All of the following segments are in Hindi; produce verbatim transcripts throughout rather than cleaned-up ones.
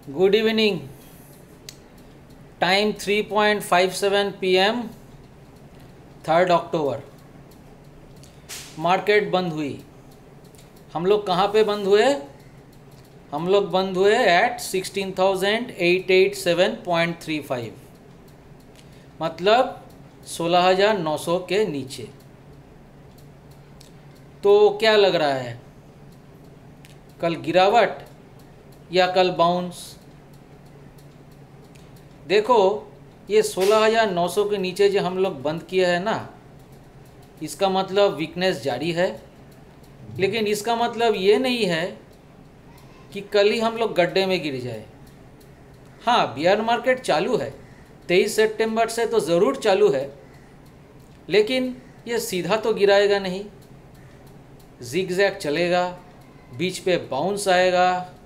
Good evening. Time three point five seven P M third October. Market बंद हुई। हम लोग कहाँ पे बंद हुए? हम लोग बंद हुए at sixteen thousand eight eight seven point three five, मतलब सोलह हज़ार नौ सौ के नीचे। तो क्या लग रहा है, कल गिरावट या कल बाउंस? देखो, ये सोलह हज़ार नौ सौ के नीचे जो हम लोग बंद किया है ना, इसका मतलब वीकनेस जारी है। लेकिन इसका मतलब ये नहीं है कि कल ही हम लोग गड्ढे में गिर जाए। हाँ, बियर मार्केट चालू है, तेईस सितंबर से तो ज़रूर चालू है, लेकिन ये सीधा तो गिराएगा नहीं, जिगजैग चलेगा, बीच पे बाउंस आएगा।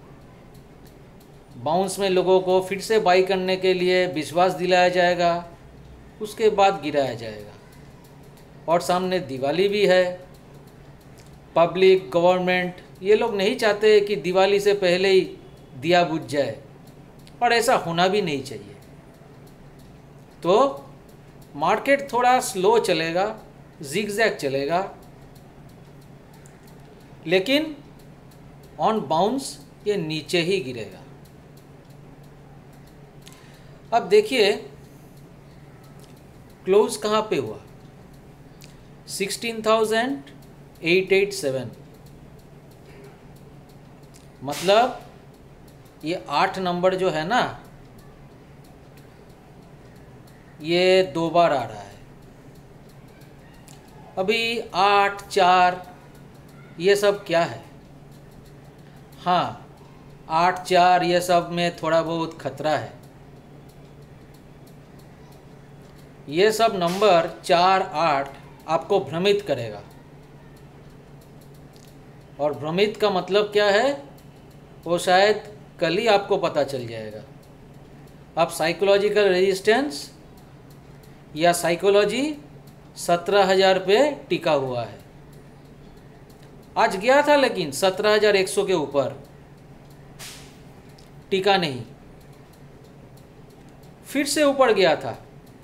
बाउंस में लोगों को फिर से बाई करने के लिए विश्वास दिलाया जाएगा, उसके बाद गिराया जाएगा। और सामने दिवाली भी है। पब्लिक, गवर्नमेंट, ये लोग नहीं चाहते कि दिवाली से पहले ही दिया बुझ जाए, और ऐसा होना भी नहीं चाहिए। तो मार्केट थोड़ा स्लो चलेगा, जिगजैग चलेगा, लेकिन ऑन बाउंस ये नीचे ही गिरेगा। अब देखिए क्लोज कहाँ पे हुआ, sixteen thousand eight eight seven, मतलब ये आठ नंबर जो है ना, ये दो बार आ रहा है। अभी आठ, चार, ये सब क्या है? हाँ, आठ, चार, ये सब में थोड़ा बहुत खतरा है। ये सब नंबर चार, आठ आपको भ्रमित करेगा। और भ्रमित का मतलब क्या है, वो शायद कल ही आपको पता चल जाएगा। अब साइकोलॉजिकल रेजिस्टेंस या साइकोलॉजी सत्रह हज़ार पे टिका हुआ है। आज गया था, लेकिन सत्रह हज़ार एक सौ के ऊपर टिका नहीं, फिर से ऊपर गया था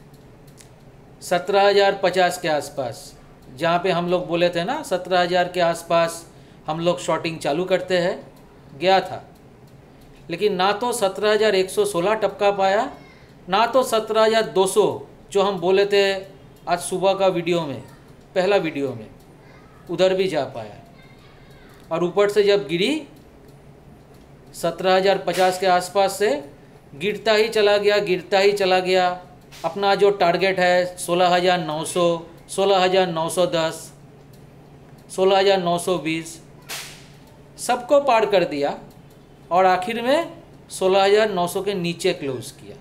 सत्रह हज़ार पचास के आसपास, जहाँ पे हम लोग बोले थे ना सत्रह हज़ार के आसपास हम लोग शॉर्टिंग चालू करते हैं, गया था। लेकिन ना तो सत्रह हज़ार एक सौ सोलह टपका पाया, ना तो सत्रह हज़ार दो सौ जो हम बोले थे आज सुबह का वीडियो में, पहला वीडियो में, उधर भी जा पाया। और ऊपर से जब गिरी सत्रह हज़ार पचास के आसपास से, गिरता ही चला गया, गिरता ही चला गया। अपना जो टारगेट है सोलह हज़ार नौ सौ, सोलह हज़ार नौ सौ दस, सोलह हज़ार नौ सौ बीस, सबको पार कर दिया और आखिर में सोलह हज़ार नौ सौ के नीचे क्लोज किया।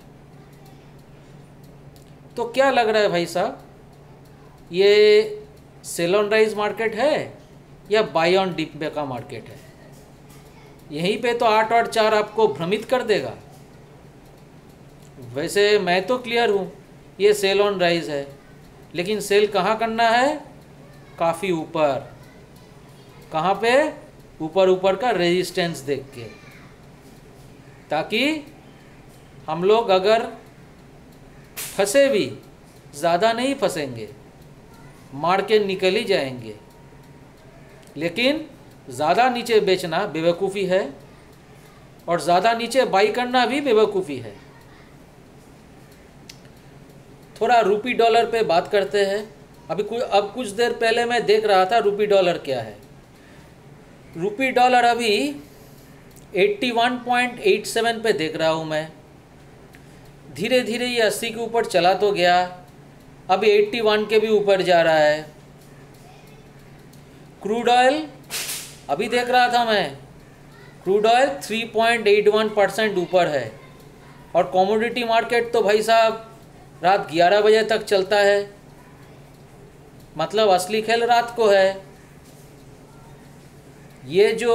तो क्या लग रहा है भाई साहब, ये सेल ऑन राइज मार्केट है या बाय ऑन डिप का मार्केट है? यहीं पे तो आठ और चार आपको भ्रमित कर देगा। वैसे मैं तो क्लियर हूँ, ये सेल ऑन राइज है, लेकिन सेल कहाँ करना है? काफ़ी ऊपर। कहाँ पे? ऊपर ऊपर का रेजिस्टेंस देख के, ताकि हम लोग अगर फंसे भी ज़्यादा नहीं फंसेंगे, मार के निकल ही जाएंगे। लेकिन ज़्यादा नीचे बेचना बेवकूफ़ी है, और ज़्यादा नीचे बाई करना भी बेवकूफ़ी है। थोड़ा रूपी डॉलर पे बात करते हैं। अभी कुछ अब कुछ देर पहले मैं देख रहा था रूपी डॉलर क्या है। रूपी डॉलर अभी इक्यासी पॉइंट आठ सात पे देख रहा हूँ मैं। धीरे धीरे ये अस्सी के ऊपर चला तो गया, अभी इक्यासी के भी ऊपर जा रहा है। क्रूड ऑयल अभी देख रहा था मैं, क्रूड ऑयल तीन पॉइंट आठ एक परसेंट ऊपर है। और कमोडिटी मार्केट तो भाई साहब रात ग्यारह बजे तक चलता है, मतलब असली खेल रात को है। ये जो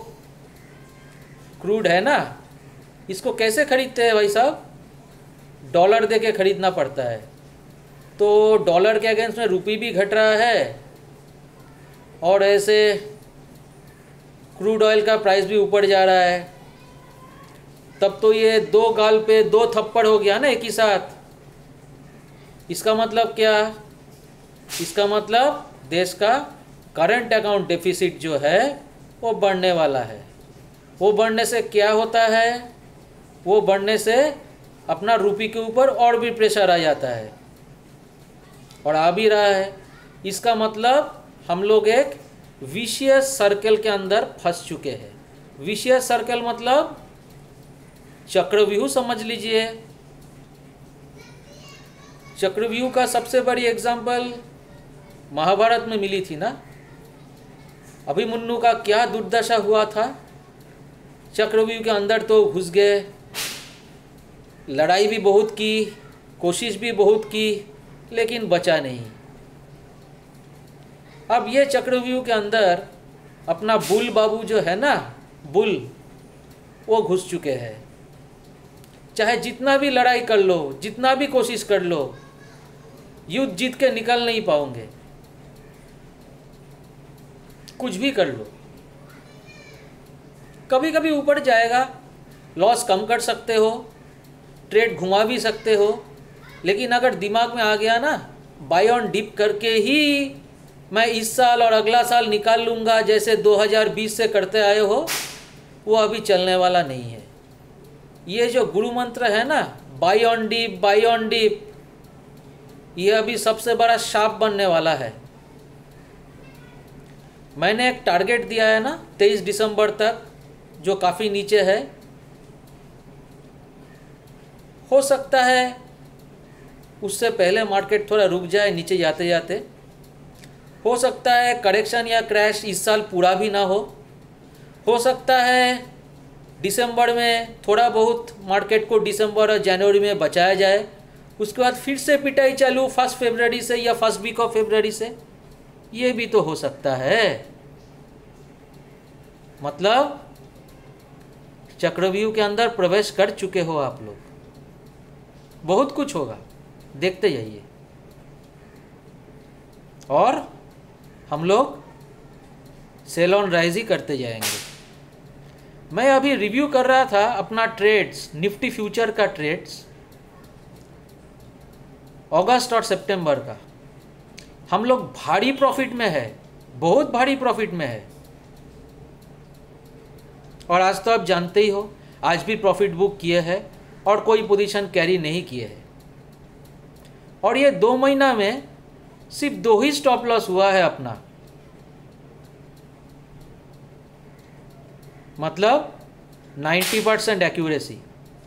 क्रूड है ना, इसको कैसे खरीदते हैं भाई साहब? डॉलर दे के खरीदना पड़ता है। तो डॉलर के अगेंस्ट में रुपी भी घट रहा है, और ऐसे क्रूड ऑयल का प्राइस भी ऊपर जा रहा है। तब तो ये दो गाल पे दो थप्पड़ हो गया ना एक ही साथ। इसका मतलब क्या? इसका मतलब देश का करंट अकाउंट डेफिसिट जो है वो बढ़ने वाला है। वो बढ़ने से क्या होता है? वो बढ़ने से अपना रुपये के ऊपर और भी प्रेशर आ जाता है, और आ भी रहा है। इसका मतलब हम लोग एक विशियस सर्कल के अंदर फंस चुके हैं। विशियस सर्कल मतलब चक्रव्यूह समझ लीजिए। चक्रव्यूह का सबसे बड़ी एग्जाम्पल महाभारत में मिली थी ना। अभिमन्यु का क्या दुर्दशा हुआ था। चक्रव्यूह के अंदर तो घुस गए, लड़ाई भी बहुत की, कोशिश भी बहुत की, लेकिन बचा नहीं। अब ये चक्रव्यूह के अंदर अपना बुल बाबू जो है ना, बुल, वो घुस चुके हैं। चाहे जितना भी लड़ाई कर लो, जितना भी कोशिश कर लो, युद्ध जीत के निकल नहीं पाओगे। कुछ भी कर लो, कभी कभी ऊपर जाएगा, लॉस कम कर सकते हो, ट्रेड घुमा भी सकते हो, लेकिन अगर दिमाग में आ गया ना बाय ऑन डिप करके ही मैं इस साल और अगला साल निकाल लूँगा जैसे दो हज़ार बीस से करते आए हो, वो अभी चलने वाला नहीं है। ये जो गुरु मंत्र है ना, buy on dip, buy on dip, ये अभी सबसे बड़ा शाप बनने वाला है। मैंने एक टारगेट दिया है ना तेईस दिसंबर तक, जो काफ़ी नीचे है। हो सकता है उससे पहले मार्केट थोड़ा रुक जाए नीचे जाते जाते। हो सकता है करेक्शन या क्रैश इस साल पूरा भी ना हो। हो सकता है दिसंबर में थोड़ा बहुत मार्केट को दिसंबर और जनवरी में बचाया जाए, उसके बाद फिर से पिटाई चालू फर्स्ट फरवरी से या फर्स्ट वीक ऑफ फरवरी से। ये भी तो हो सकता है। मतलब चक्रव्यूह के अंदर प्रवेश कर चुके हो आप लोग। बहुत कुछ होगा, देखते जाइए। और हम लोग सेल ऑन राइज ही करते जाएंगे। मैं अभी रिव्यू कर रहा था अपना ट्रेड्स, निफ्टी फ्यूचर का ट्रेड्स अगस्त और सितंबर का। हम लोग भारी प्रॉफिट में है, बहुत भारी प्रॉफिट में है। और आज तो आप जानते ही हो, आज भी प्रॉफिट बुक किए हैं और कोई पोजीशन कैरी नहीं किए हैं। और ये दो महीना में सिर्फ दो ही स्टॉप लॉस हुआ है अपना। मतलब नब्बे परसेंट एक्यूरेसी।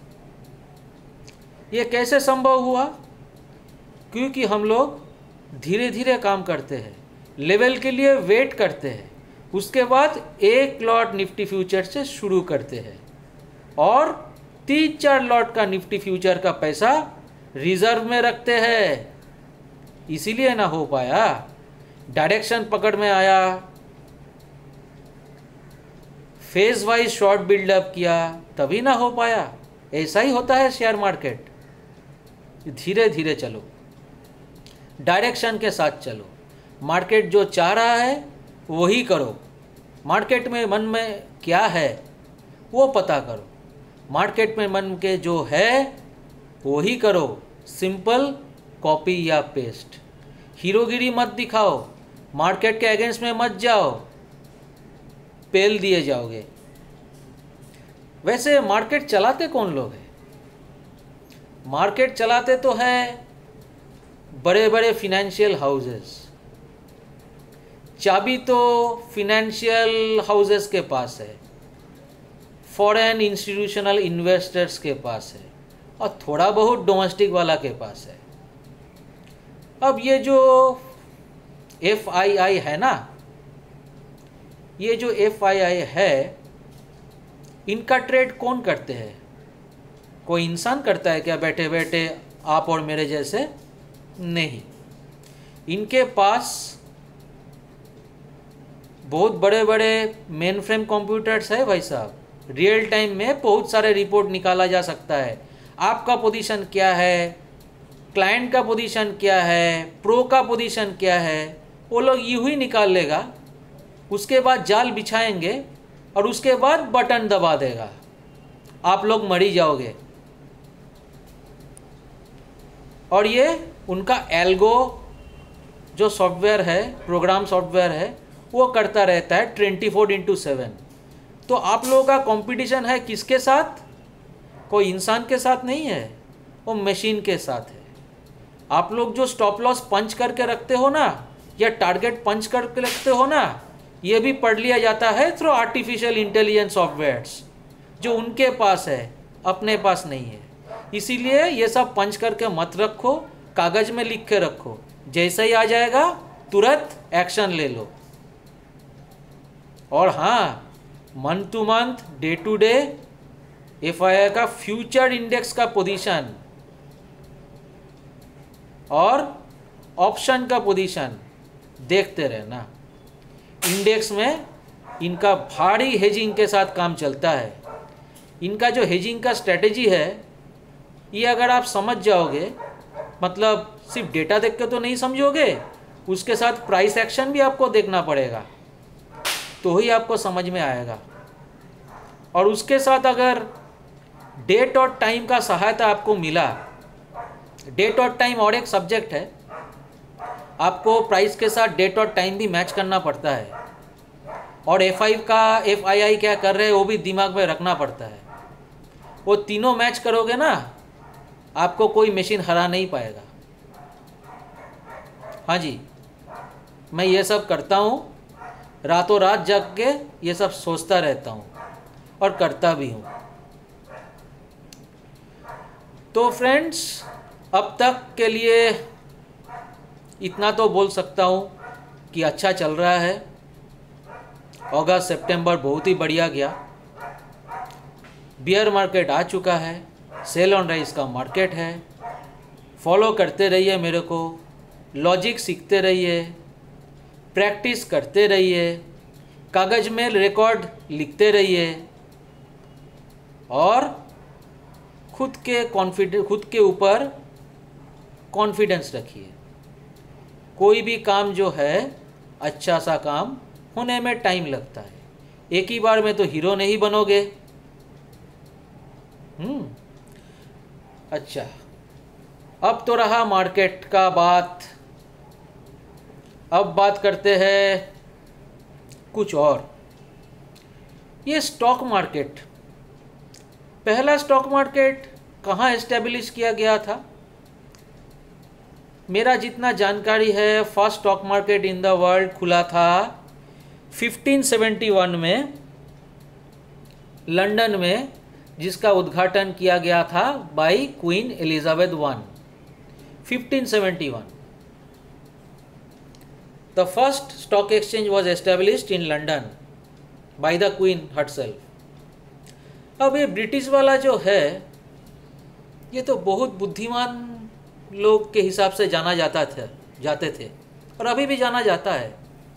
ये कैसे संभव हुआ? क्योंकि हम लोग धीरे धीरे काम करते हैं, लेवल के लिए वेट करते हैं, उसके बाद एक लॉट निफ्टी फ्यूचर से शुरू करते हैं और तीन चार लॉट का निफ्टी फ्यूचर का पैसा रिजर्व में रखते हैं। इसीलिए ना हो पाया। डायरेक्शन पकड़ में आया, फेज वाइज शॉर्ट बिल्डअप किया, तभी ना हो पाया। ऐसा ही होता है शेयर मार्केट। धीरे धीरे चलो, डायरेक्शन के साथ चलो। मार्केट जो चाह रहा है वही करो। मार्केट में मन में क्या है वो पता करो। मार्केट में मन के जो है वही करो। सिंपल कॉपी या पेस्ट। हीरोगिरी मत दिखाओ, मार्केट के अगेंस्ट में मत जाओ, पेल दिए जाओगे। वैसे मार्केट चलाते कौन लोग हैं? मार्केट चलाते तो हैं बड़े बड़े फिनेंशियल हाउसेस। चाबी तो फिनेंशियल हाउसेस के पास है, फॉरेन इंस्टीट्यूशनल इन्वेस्टर्स के पास है, और थोड़ा बहुत डोमेस्टिक वाला के पास है। अब ये जो एफ आई आई है ना, ये जो एफ आई आई है, इनका ट्रेड कौन करते हैं? कोई इंसान करता है क्या बैठे बैठे आप और मेरे जैसे? नहीं। इनके पास बहुत बड़े बड़े मेन फ्रेम कंप्यूटर्स है भाई साहब। रियल टाइम में बहुत सारे रिपोर्ट निकाला जा सकता है। आपका पोजीशन क्या है, क्लाइंट का पोजीशन क्या है, प्रो का पोजीशन क्या है, वो लोग यूं ही निकाल लेगा। उसके बाद जाल बिछाएंगे और उसके बाद बटन दबा देगा। आप लोग मर ही जाओगे। और ये उनका एल्गो जो सॉफ्टवेयर है, प्रोग्राम सॉफ्टवेयर है, वो करता रहता है ट्वेंटी फोर इंटू सेवन। तो आप लोगों का कंपटीशन है किसके साथ? कोई इंसान के साथ नहीं है, वो मशीन के साथ है। आप लोग जो स्टॉप लॉस पंच करके रखते हो ना, या टारगेट पंच करके रखते हो ना, ये भी पढ़ लिया जाता है थ्रू आर्टिफिशियल इंटेलिजेंस सॉफ्टवेयर्स, जो उनके पास है, अपने पास नहीं है। इसीलिए ये सब पंच करके मत रखो, कागज़ में लिख के रखो, जैसे ही आ जाएगा तुरंत एक्शन ले लो। और हाँ, month to month, day to day F I I का फ्यूचर इंडेक्स का पोजीशन और ऑप्शन का पोजीशन देखते रहना। इंडेक्स में इनका भारी हेजिंग के साथ काम चलता है। इनका जो हेजिंग का स्ट्रेटेजी है, ये अगर आप समझ जाओगे, मतलब सिर्फ डेटा देख के तो नहीं समझोगे, उसके साथ प्राइस एक्शन भी आपको देखना पड़ेगा, तो ही आपको समझ में आएगा। और उसके साथ अगर डेट और टाइम का सहायता आपको मिला, डेट और टाइम और एक सब्जेक्ट है, आपको प्राइस के साथ डेट और टाइम भी मैच करना पड़ता है, और एफ आई का एफ आई आई क्या कर रहे हैं वो भी दिमाग में रखना पड़ता है। वो तीनों मैच करोगे ना, आपको कोई मशीन हरा नहीं पाएगा। हाँ जी, मैं ये सब करता हूँ, रातों रात जग के ये सब सोचता रहता हूँ और करता भी हूँ। तो फ्रेंड्स, अब तक के लिए इतना तो बोल सकता हूँ कि अच्छा चल रहा है। अगस्त सितंबर बहुत ही बढ़िया गया। बियर मार्केट आ चुका है, सेल ऑन राइज का मार्केट है। फॉलो करते रहिए मेरे को, लॉजिक सीखते रहिए, प्रैक्टिस करते रहिए, कागज़ में रिकॉर्ड लिखते रहिए, और खुद के कॉन्फिडेंस खुद के ऊपर कॉन्फिडेंस रखिए। कोई भी काम जो है, अच्छा सा काम होने में टाइम लगता है। एक ही बार में तो हीरो नहीं बनोगे। हम्म अच्छा, अब तो रहा मार्केट का बात। अब बात करते हैं कुछ और। ये स्टॉक मार्केट, पहला स्टॉक मार्केट कहाँ एस्टेब्लिश किया गया था? मेरा जितना जानकारी है, first stock market in the world खुला था फिफ्टीन सेवेंटी वन में लंदन में, जिसका उद्घाटन किया गया था by Queen Elizabeth one. Fifteen seventy one the first stock exchange was established in London by the queen herself. अब ये ब्रिटिश वाला जो है, ये तो बहुत बुद्धिमान लोग के हिसाब से जाना जाता था जाते थे और अभी भी जाना जाता है।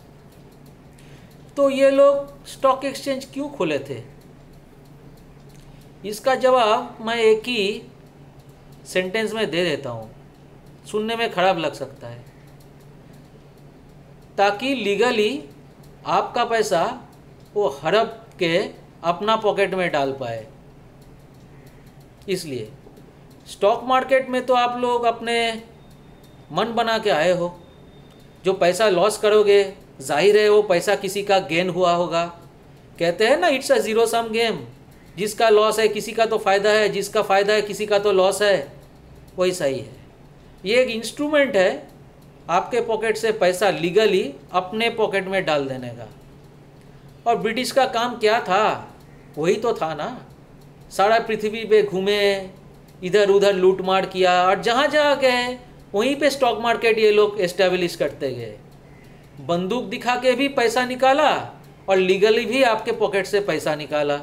तो ये लोग स्टॉक एक्सचेंज क्यों खोले थे? इसका जवाब मैं एक ही सेंटेंस में दे देता हूँ, सुनने में खराब लग सकता है। ताकि लीगली आपका पैसा वो हड़प के अपना पॉकेट में डाल पाए। इसलिए स्टॉक मार्केट में तो आप लोग अपने मन बना के आए हो। जो पैसा लॉस करोगे, जाहिर है वो पैसा किसी का गेन हुआ होगा। कहते हैं ना, it's a zero sum game. जिसका लॉस है किसी का तो फ़ायदा है, जिसका फ़ायदा है किसी का तो लॉस है। वही सही है। ये एक इंस्ट्रूमेंट है आपके पॉकेट से पैसा लीगली अपने पॉकेट में डाल देने का। और ब्रिटिश का काम क्या था? वही तो था ना, सारा पृथ्वी पे घूमे, इधर उधर लूट मार किया, और जहाँ जहाँ गए वहीं पे स्टॉक मार्केट ये लोग एस्टेब्लिश करते गए। बंदूक दिखा के भी पैसा निकाला और लीगली भी आपके पॉकेट से पैसा निकाला।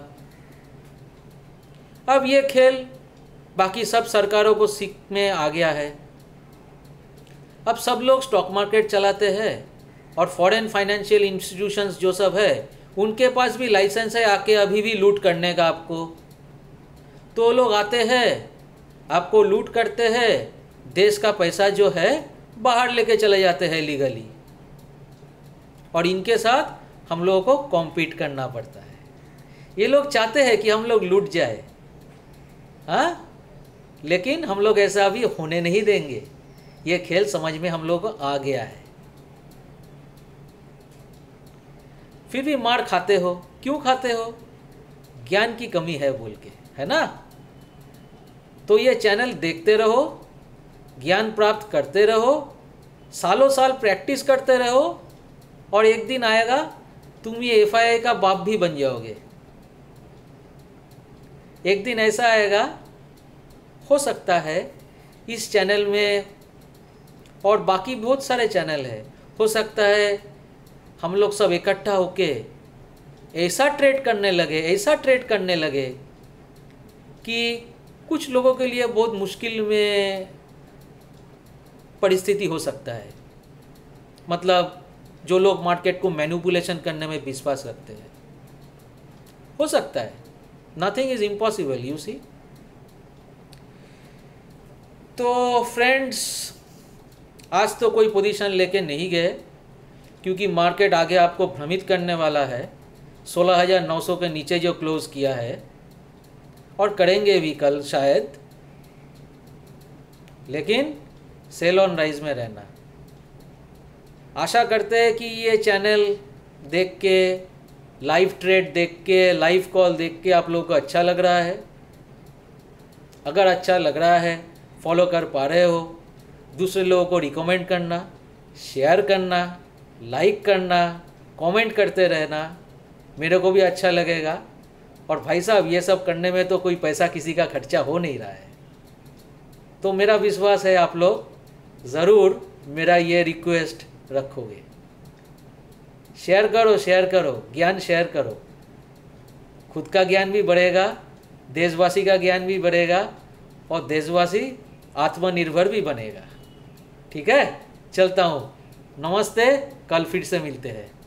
अब ये खेल बाकी सब सरकारों को सीख में आ गया है। अब सब लोग स्टॉक मार्केट चलाते हैं, और फॉरेन फाइनेंशियल इंस्टीट्यूशंस जो सब है उनके पास भी लाइसेंस है आके अभी भी लूट करने का आपको। तो लोग आते हैं, आपको लूट करते हैं, देश का पैसा जो है बाहर लेके चले जाते हैं लीगली, और इनके साथ हम लोगों को कॉम्पीट करना पड़ता है। ये लोग चाहते हैं कि हम लोग लूट जाए, हाँ, लेकिन हम लोग ऐसा अभी होने नहीं देंगे। ये खेल समझ में हम लोग को आ गया है। फिर भी मार खाते हो, क्यों खाते हो? ज्ञान की कमी है बोल के, है ना? तो ये चैनल देखते रहो, ज्ञान प्राप्त करते रहो, सालों साल प्रैक्टिस करते रहो, और एक दिन आएगा तुम ये एफ आई आई का बाप भी बन जाओगे। एक दिन ऐसा आएगा, हो सकता है इस चैनल में और बाकी बहुत सारे चैनल है, हो सकता है हम लोग सब इकट्ठा होके ऐसा ट्रेड करने लगे ऐसा ट्रेड करने लगे कि कुछ लोगों के लिए बहुत मुश्किल में परिस्थिति हो सकता है। मतलब जो लोग मार्केट को मैनिपुलेशन करने में विश्वास रखते हैं, हो सकता है। Nothing is impossible, you see. तो फ्रेंड्स, आज तो कोई पोजीशन लेके नहीं गए, क्योंकि मार्केट आगे आपको भ्रमित करने वाला है। सोलह हज़ार नौ सौ के नीचे जो क्लोज किया है, और करेंगे भी कल शायद, लेकिन सेल ऑन राइज में रहना। आशा करते हैं कि ये चैनल देख के, लाइव ट्रेड देख के, लाइव कॉल देख के आप लोगों को अच्छा लग रहा है। अगर अच्छा लग रहा है, फॉलो कर पा रहे हो, दूसरे लोगों को रिकमेंड करना, शेयर करना, लाइक करना, कमेंट करते रहना, मेरे को भी अच्छा लगेगा। और भाई साहब, ये सब करने में तो कोई पैसा किसी का खर्चा हो नहीं रहा है, तो मेरा विश्वास है आप लोग ज़रूर मेरा ये रिक्वेस्ट रखोगे। शेयर करो, शेयर करो, ज्ञान शेयर करो। खुद का ज्ञान भी बढ़ेगा, देशवासी का ज्ञान भी बढ़ेगा, और देशवासी आत्मनिर्भर भी बनेगा। ठीक है, चलता हूँ। नमस्ते, कल फिर से मिलते हैं।